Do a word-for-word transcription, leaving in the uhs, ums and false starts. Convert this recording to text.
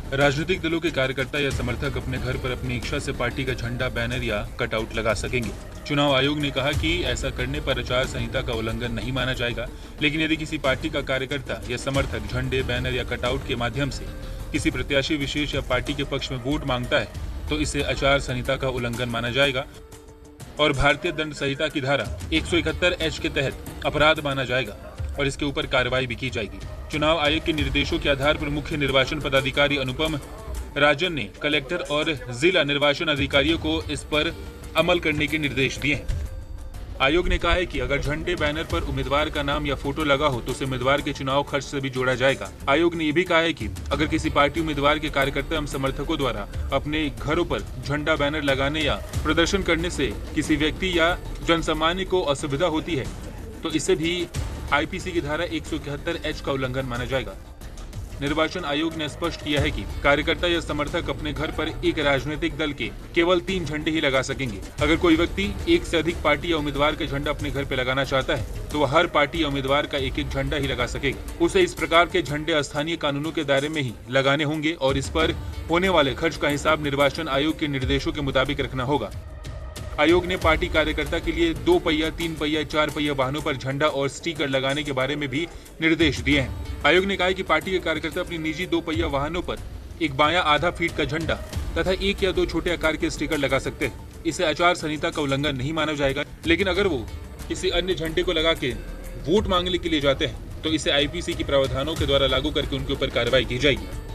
राजनीतिक दलों के कार्यकर्ता या समर्थक अपने घर पर अपनी इच्छा से पार्टी का झंडा, बैनर या कटआउट लगा सकेंगे। चुनाव आयोग ने कहा कि ऐसा करने पर आचार संहिता का उल्लंघन नहीं माना जाएगा, लेकिन यदि किसी पार्टी का कार्यकर्ता या समर्थक झंडे, बैनर या कटआउट के माध्यम से किसी प्रत्याशी विशेष या पार्टी के पक्ष में वोट मांगता है तो इसे आचार संहिता का उल्लंघन माना जाएगा और भारतीय दंड संहिता की धारा एक सौ इकहत्तर एच के तहत अपराध माना जाएगा और इसके ऊपर कार्रवाई भी की जाएगी। चुनाव आयोग के निर्देशों के आधार पर मुख्य निर्वाचन पदाधिकारी अनुपम राजन ने कलेक्टर और जिला निर्वाचन अधिकारियों को इस पर अमल करने के निर्देश दिए हैं। आयोग ने कहा है कि अगर झंडे, बैनर पर उम्मीदवार का नाम या फोटो लगा हो तो उसे उम्मीदवार के चुनाव खर्च से भी जोड़ा जाएगा। आयोग ने यह भी कहा है कि अगर किसी पार्टी उम्मीदवार के कार्यकर्ता एवं समर्थकों द्वारा अपने घरों पर झंडा, बैनर लगाने या प्रदर्शन करने से किसी व्यक्ति या जनसामान्य को असुविधा होती है तो इसे भी आईपीसी की धारा एक सौ इकहत्तर एच का उल्लंघन माना जाएगा। निर्वाचन आयोग ने स्पष्ट किया है कि कार्यकर्ता या समर्थक अपने घर पर एक राजनीतिक दल के केवल तीन झंडे ही लगा सकेंगे। अगर कोई व्यक्ति एक से अधिक पार्टी या उम्मीदवार का झंडा अपने घर पर लगाना चाहता है तो वह हर पार्टी या उम्मीदवार का एक एक झंडा ही लगा सकेगा। उसे इस प्रकार के झंडे स्थानीय कानूनों के दायरे में ही लगाने होंगे और इस पर होने वाले खर्च का हिसाब निर्वाचन आयोग के निर्देशों के मुताबिक रखना होगा। आयोग ने पार्टी कार्यकर्ता के लिए दो पहिया, तीन पहिया, चार पहिया वाहनों पर झंडा और स्टिकर लगाने के बारे में भी निर्देश दिए हैं। आयोग ने कहा है कि पार्टी के कार्यकर्ता अपनी निजी दो पहिया वाहनों पर एक बायां आधा फीट का झंडा तथा एक या दो छोटे आकार के स्टिकर लगा सकते हैं। इसे आचार संहिता का उल्लंघन नहीं माना जाएगा, लेकिन अगर वो किसी अन्य झंडे को लगा के वोट मांगने के लिए जाते हैं तो इसे आईपीसी के प्रावधानों के द्वारा लागू करके उनके ऊपर कार्रवाई की जाएगी।